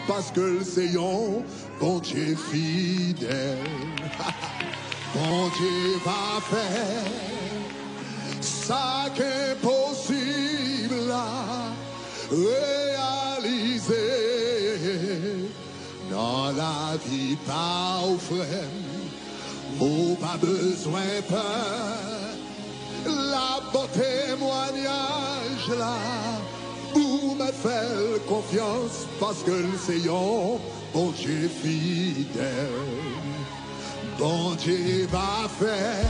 parce que c'est yon bon Dieu fidèle. Bon Dieu va faire ça qu'est possible à réaliser dans la vie parfaite. Oh, pas besoin peur, la bon témoignage là, pour me faire confiance parce que le Seigneur, bon Dieu fidèle. Bon Dieu va faire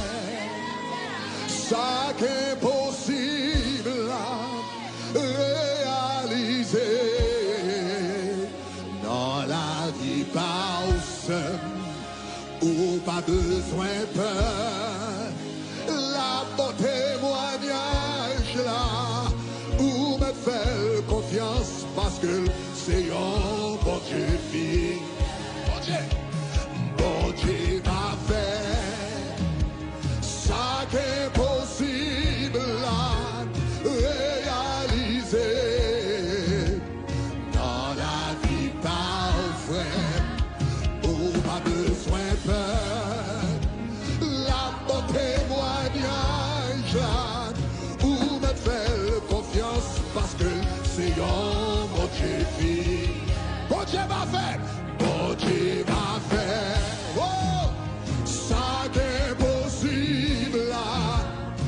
ça qu'est possible à réaliser dans la vie parfaite. Ou pas besoin peur, la bon témoignage là, ou me faire confiance parce que c'est un bon Dieu fidèle. Bon Dieu va faire ça qu'est possible à réaliser dans la vie parfaite. Oh, pas besoin peur, la bon témoignage là, ou me faire confiance parce que c'est un bon Dieu fidèle. Bon Dieu va faire, bon Dieu va faire, oh, ça qu'est possible à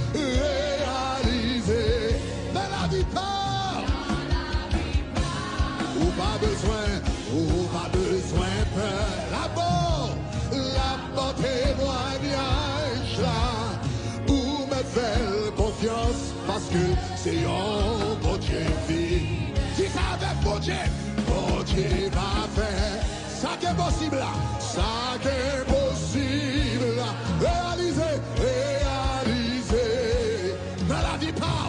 réaliser dans la vie pas, ou pas besoin, ou pas besoin peur, la bon témoignage là, ou me faire confiance parce que c'est un bon Dieu fidèle. Si ça avec bon Dieu va faire ça qui est possible là, ça qui est possible là, réaliser dans la vie pas,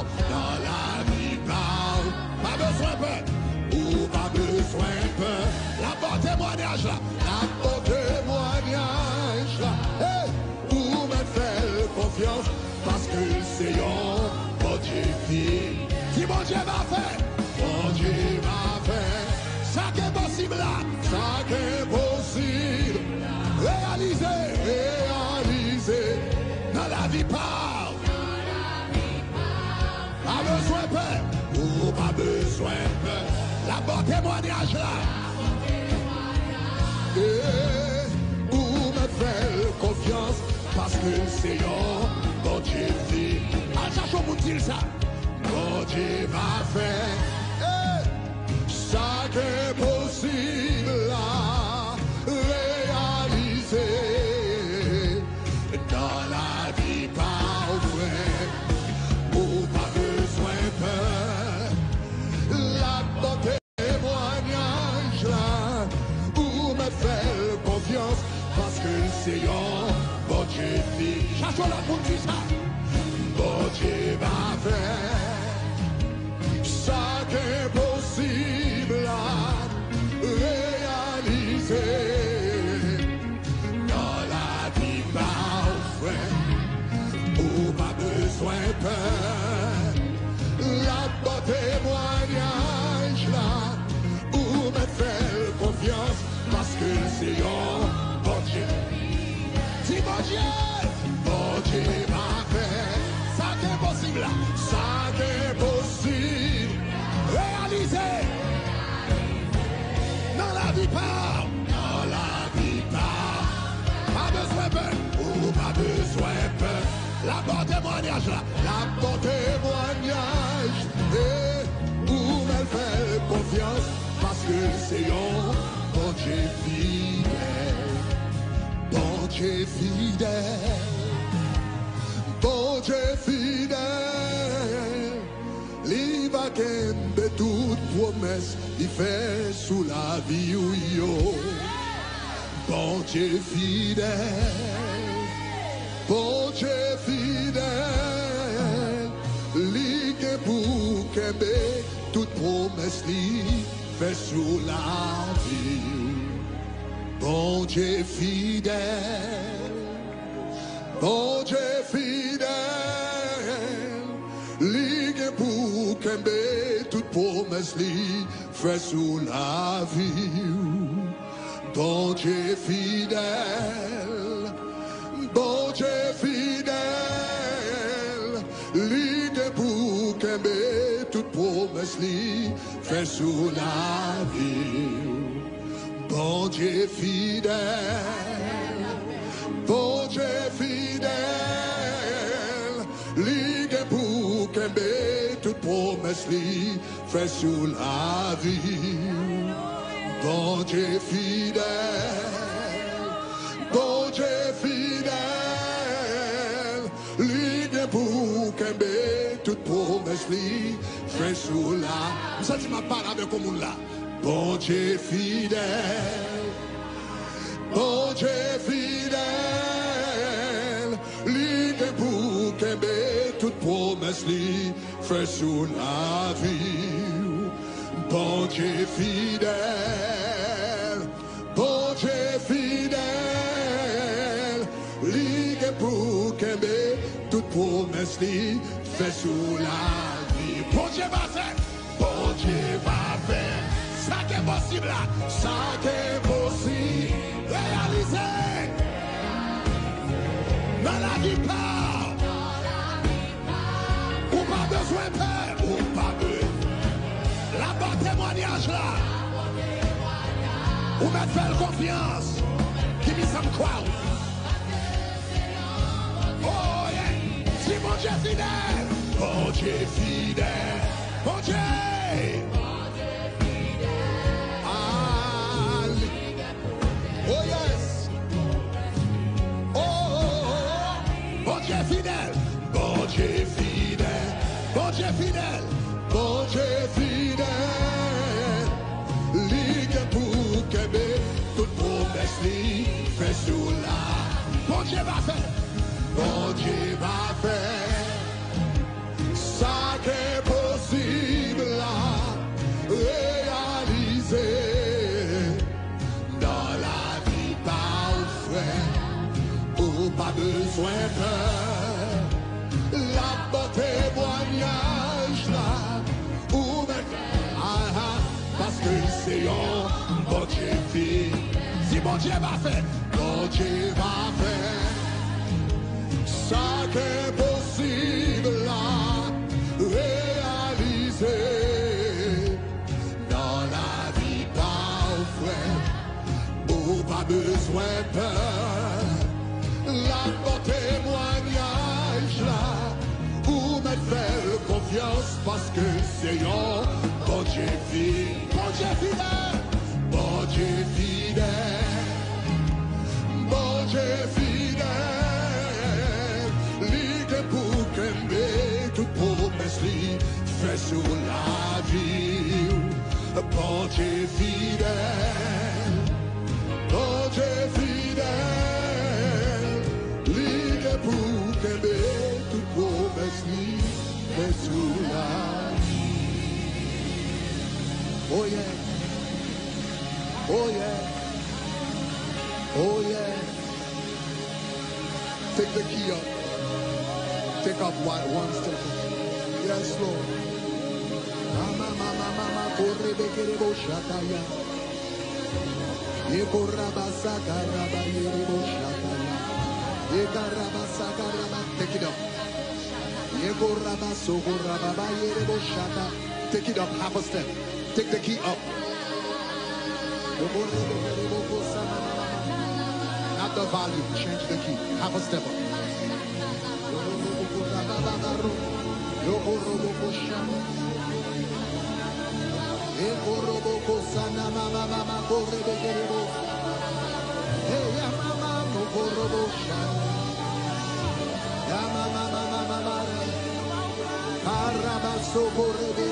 pas besoin peur, ou pas besoin peur, la bon témoignage là, la bon témoignage là, hey, ou me faire confiance parce que c'est un bon Dieu fidèle. Si bon Dieu va faire, bon Dieu va faire ça qui est possible là, ça qui est possible, réaliser dans la vie pas, pas besoin peur, ou pas besoin peur, la bon témoignage là, et ou me faire confiance parce que c'est un bon Dieu fidèle. En cherchant pour dire ça, bon Dieu va faire ça qui est possible à réaliser dans la vie parfaite. Oh, pas besoin peur, la bon témoignage là, ou me faire confiance parce que c'est un bon Dieu fidèle. Cherchons la pour dire ça, bon Dieu va faire ça qui est possible à réaliser dans la vie parfaite. Oh, pas besoin peur, la bon témoignage là, ou me faire confiance parce que c'est un bon Dieu. Si bon Dieu va faire ça qui est possible là, ça qui est possible réaliser dans la vie pas, pas besoin peur, ou pas besoin peur, la bon témoignage là, la bon témoignage, et ou me faire confiance parce que c'est un bon Dieu fidèle, bon Dieu fidèle, bon Dieu fidèle. Il va de toute promesse, il fait sous la vie ou yo. Bon Dieu fidèle, bon Dieu fidèle, ligue pour qu'aimer toute promesse, il fait sous la vie. Bon Dieu fidèle, bon Dieu fidèle, ligue pour qu'aimer toute promesse li fait sous la vie. Bon Dieu fidèle, bon Dieu fidèle, lui debout qu'aimer toute promesse lui fait sous la vie. Bon Dieu fidèle, bon Dieu fidèle, lui debout qu'aimer toute promesse lui fait sous la vie. Bon Dieu fidèle, bon Dieu fidèle, lui debout qu'aimer toute promesse lui fait sous la. Vous savez, ma parole avec le monde là. Bon Dieu fidèle, bon Dieu fidèle, lui debout qu'aimer toute promesse lui fait sous la vie. Bon Dieu fidèle, bon Dieu fidèle, lui debout qu'aimer toute promesse lui fait sous la vie. Bon Dieu va faire, bon Dieu va faire. Ça qui est possible là, ça qui est possible, réaliser dans la vie pas, ou pas besoin de peur, ou pas besoin. La bonne témoignage là, ou mettre faire confiance, qui me semble croire. Oh yeah, si mon Dieu fidèle, bon Dieu fidèle, bon Dieu. Oh yes. Oh, bon Dieu fidèle, bon Dieu fidèle, bon Dieu fidèle, bon Dieu fidèle. Ligue pour qu'aimer toute promesse lui fait sous la. Bon Dieu va faire, bon Dieu va faire. Ça qui est possible là, réaliser. Pas besoin peur, la bonne témoignage là, ou parce que c'est un bon Dieu fait. Si bon Dieu va faire, bon Dieu va faire, ça qui est possible là, réaliser dans la vie parfaite, ou pas besoin peur. La bon témoignage là, où me faire confiance parce que c'est un bon Dieu fidèle, bon Dieu fidèle, bon Dieu fidèle, bon Dieu fidèle, ligue pour qu'aimer toute promesse lui fait sur la vie, bon Dieu fidèle, bon Dieu fidèle. Pour qu'aimer toute promesse lui fait sous la vie. Oh yeah, oh yeah, oh yeah. Take the key up. Take up one step. Yes, Lord. Mama, mama, mama, corre bekerebo shataya. Ye korabasa karaba yerebo shataya. Take it up. Take it up, half a step. Take the key up. Not the volume, change the key. Half a step up. Hey,